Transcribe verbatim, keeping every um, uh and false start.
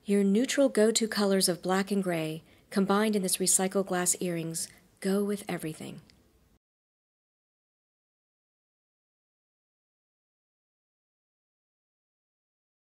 Your neutral go-to colors of black and gray, combined in this recycled glass earrings, go with everything.